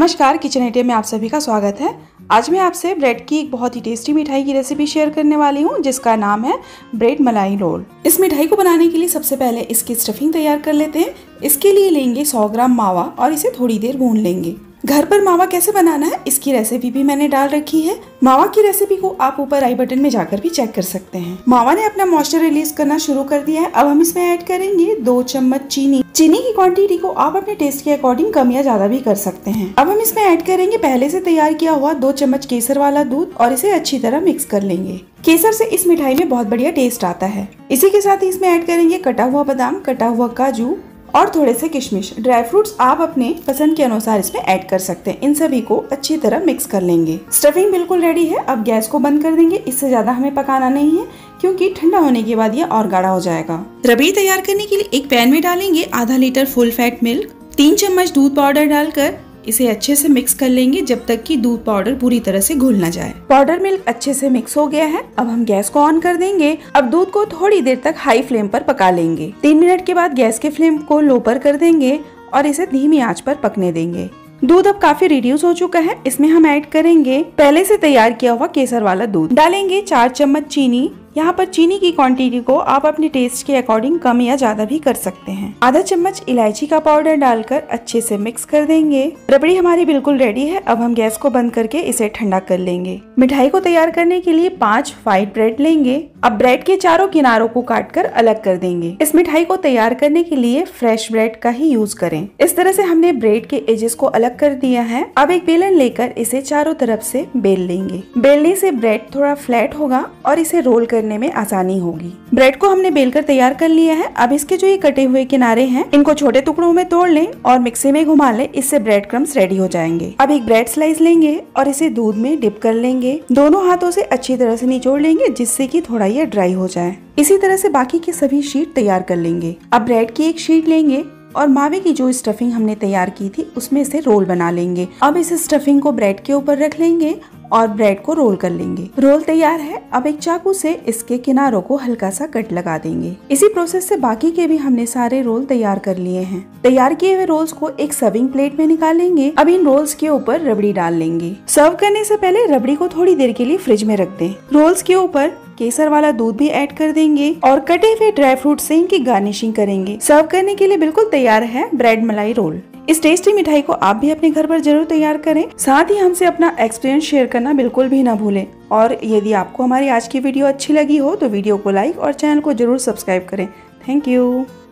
नमस्कार, kitchen idea में आप सभी का स्वागत है। आज मैं आपसे ब्रेड की एक बहुत ही टेस्टी मिठाई की रेसिपी शेयर करने वाली हूँ, जिसका नाम है ब्रेड मलाई रोल। इस मिठाई को बनाने के लिए सबसे पहले इसकी स्टफिंग तैयार कर लेते हैं। इसके लिए लेंगे 100 ग्राम मावा और इसे थोड़ी देर भून लेंगे। घर पर मावा कैसे बनाना है इसकी रेसिपी भी मैंने डाल रखी है। मावा की रेसिपी को आप ऊपर आई बटन में जाकर भी चेक कर सकते हैं। मावा ने अपना मॉइस्चर रिलीज करना शुरू कर दिया है। अब हम इसमें ऐड करेंगे 2 चम्मच चीनी। चीनी की क्वांटिटी को आप अपने टेस्ट के अकॉर्डिंग कम या ज्यादा भी कर सकते हैं। अब हम इसमें ऐड करेंगे पहले से तैयार किया हुआ 2 चम्मच केसर वाला दूध और इसे अच्छी तरह मिक्स कर लेंगे। केसर से इस मिठाई में बहुत बढ़िया टेस्ट आता है। इसी के साथ ही इसमें ऐड करेंगे कटा हुआ बादाम, कटा हुआ काजू और थोड़े से किशमिश। ड्राई फ्रूट्स आप अपने पसंद के अनुसार इसमें ऐड कर सकते हैं। इन सभी को अच्छी तरह मिक्स कर लेंगे। स्टफिंग बिल्कुल रेडी है। अब गैस को बंद कर देंगे। इससे ज्यादा हमें पकाना नहीं है, क्योंकि ठंडा होने के बाद ये और गाढ़ा हो जाएगा। रबड़ी तैयार करने के लिए एक पैन में डालेंगे आधा लीटर फुल फैट मिल्क। 3 चम्मच दूध पाउडर डालकर इसे अच्छे से मिक्स कर लेंगे जब तक कि दूध पाउडर पूरी तरह से घुल ना जाए। पाउडर मिल्क अच्छे से मिक्स हो गया है। अब हम गैस को ऑन कर देंगे। अब दूध को थोड़ी देर तक हाई फ्लेम पर पका लेंगे। 3 मिनट के बाद गैस के फ्लेम को लो पर कर देंगे और इसे धीमी आंच पर पकने देंगे। दूध अब काफी रिड्यूस हो चुका है। इसमें हम ऐड करेंगे पहले से तैयार किया हुआ केसर वाला दूध। डालेंगे 4 चम्मच चीनी। यहाँ पर चीनी की क्वांटिटी को आप अपने टेस्ट के अकॉर्डिंग कम या ज्यादा भी कर सकते हैं। आधा चम्मच इलायची का पाउडर डालकर अच्छे से मिक्स कर देंगे। रबड़ी हमारी बिल्कुल रेडी है। अब हम गैस को बंद करके इसे ठंडा कर लेंगे। मिठाई को तैयार करने के लिए 5 व्हाइट ब्रेड लेंगे। अब ब्रेड के चारों किनारों को काटकर अलग कर देंगे। इस मिठाई को तैयार करने के लिए फ्रेश ब्रेड का ही यूज करें। इस तरह से हमने ब्रेड के एजेस को अलग कर दिया है। अब एक बेलन लेकर इसे चारों तरफ से बेल लेंगे। बेलने से ब्रेड थोड़ा फ्लैट होगा और इसे रोल करने में आसानी होगी। ब्रेड को हमने बेलकर तैयार कर लिया है। अब इसके जो ये कटे हुए किनारे हैं, इनको छोटे टुकड़ों में तोड़ लें और मिक्सी में घुमा लें। इससे ब्रेड क्रम्स रेडी हो जाएंगे। अब एक ब्रेड स्लाइस लेंगे और इसे दूध में डिप कर लेंगे। दोनों हाथों से अच्छी तरह से निचोड़ लेंगे, जिससे कि थोड़ा ये ड्राई हो जाए। इसी तरह से बाकी की सभी शीट तैयार कर लेंगे। अब ब्रेड की एक शीट लेंगे और मावे की जो स्टफिंग हमने तैयार की थी उसमें से रोल बना लेंगे। अब इस स्टफिंग को ब्रेड के ऊपर रख लेंगे और ब्रेड को रोल कर लेंगे। रोल तैयार है। अब एक चाकू से इसके किनारों को हल्का सा कट लगा देंगे। इसी प्रोसेस से बाकी के भी हमने सारे रोल तैयार कर लिए हैं। तैयार किए हुए रोल्स को एक सर्विंग प्लेट में निकालेंगे। अब इन रोल्स के ऊपर रबड़ी डाल लेंगे। सर्व करने से पहले रबड़ी को थोड़ी देर के लिए फ्रिज में रख दें। रोल्स के ऊपर केसर वाला दूध भी ऐड कर देंगे और कटे हुए ड्राई फ्रूट से इनकी गार्निशिंग करेंगे। सर्व करने के लिए बिल्कुल तैयार है ब्रेड मलाई रोल। इस टेस्टी मिठाई को आप भी अपने घर पर जरूर तैयार करें। साथ ही हमसे अपना एक्सपीरियंस शेयर करना बिल्कुल भी ना भूलें। और यदि आपको हमारी आज की वीडियो अच्छी लगी हो तो वीडियो को लाइक और चैनल को जरूर सब्सक्राइब करें। Thank you.